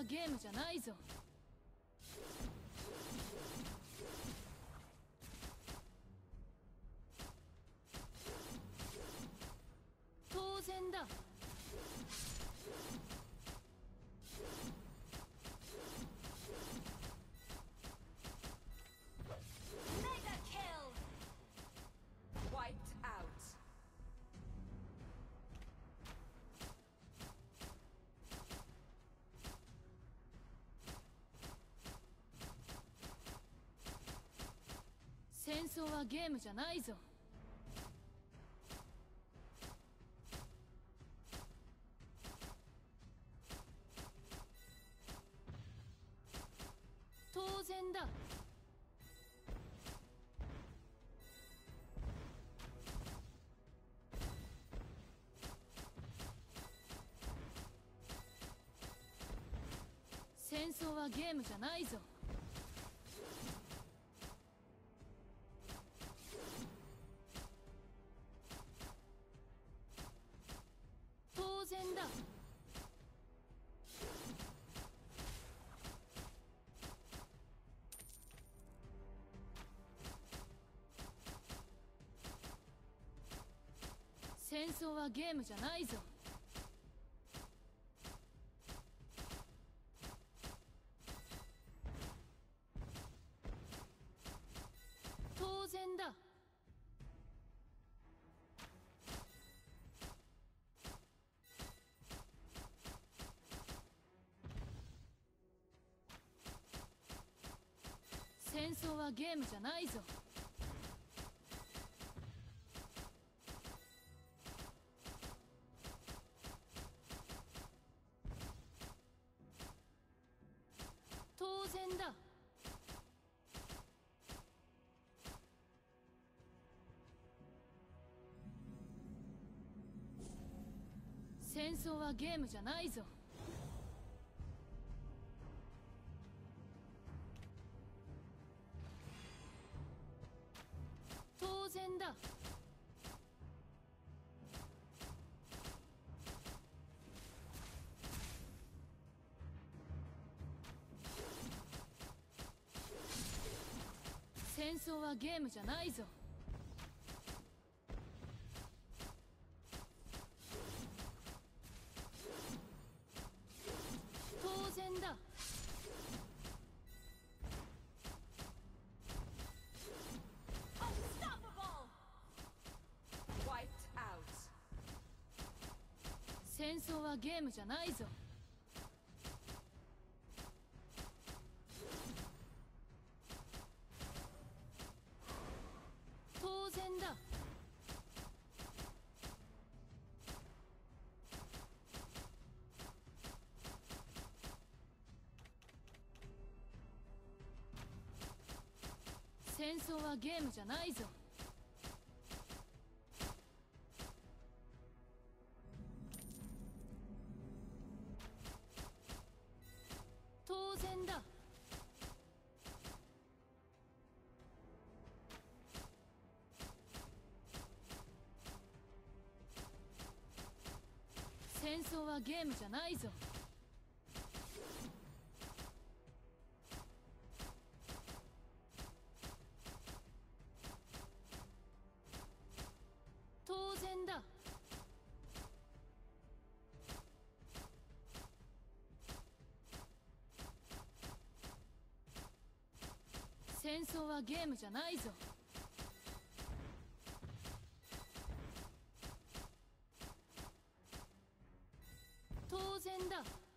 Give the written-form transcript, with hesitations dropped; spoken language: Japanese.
はゲームじゃないぞ。当然だ。 Mega kill! Wiped out. 戦争はゲームじゃないぞ。当然だ。戦争はゲームじゃないぞ。当然だ。戦争はゲームじゃないぞ。当然だ。戦争はゲームじゃないぞ。当然だ。戦争はゲームじゃないぞ。当然だ。戦争はゲームじゃないぞ。当然だ。 Unstoppable! Wiped out. 戦争はゲームじゃないぞ。当然だ。戦争はゲームじゃないぞ。当然だ。戦争はゲームじゃないぞ。当然だ。戦争はゲームじゃないぞ。当然だ。